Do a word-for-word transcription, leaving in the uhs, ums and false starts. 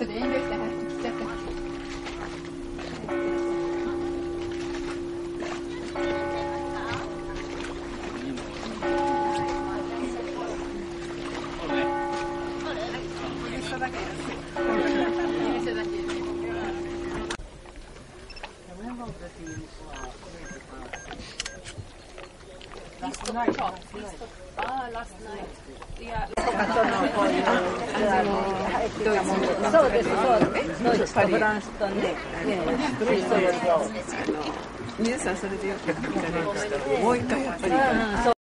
と遠慮して入ってきちゃった。 Last night. Ah, last night. Yeah. そうです、そうです。ドイツとフランスとね。 皆さんそれでよく見られる。もう一回やっぱり。